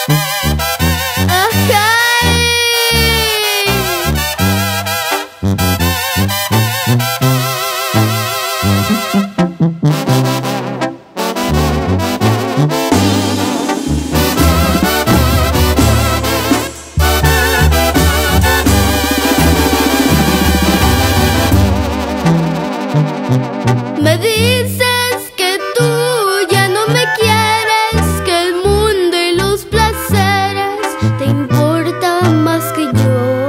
Me dices que tú ya no me quieres, que el mundo y los placeres te importan más que yo.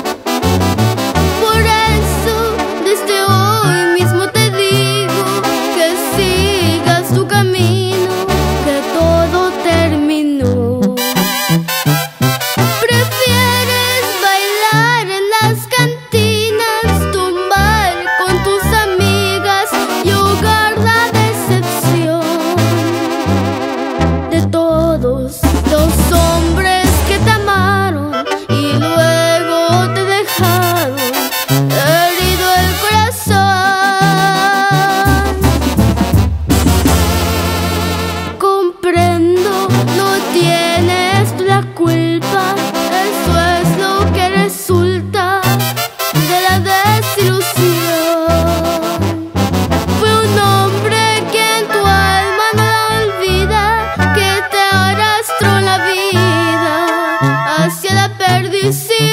Por eso desde hoy mismo te digo que sigas tu camino, que todo terminó. Prefieres bailar en las cantinas, tumbar con tus amigas y ahogar la decepción de todos los hombres que te amaron y luego te dejaron herido el corazón. Comprendo, no tienes tú la culpa, eso es lo que resulta de la desilusión. Fue un hombre que en tu alma no la olvida, que te arrastró la vida hacia la perdición.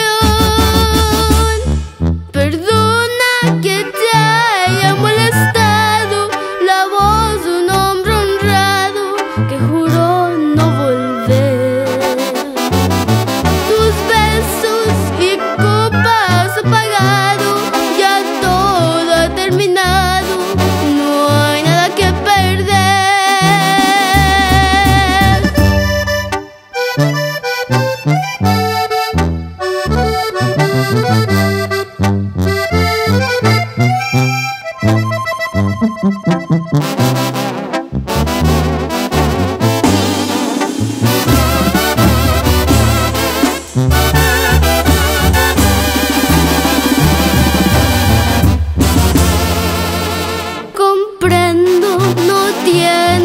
Perdona que te haya molestado la voz de un hombre honrado que juró no volver. Tus besos y copas apagado, ya todo ha terminado, no hay nada que perder. Comprendo, no tienes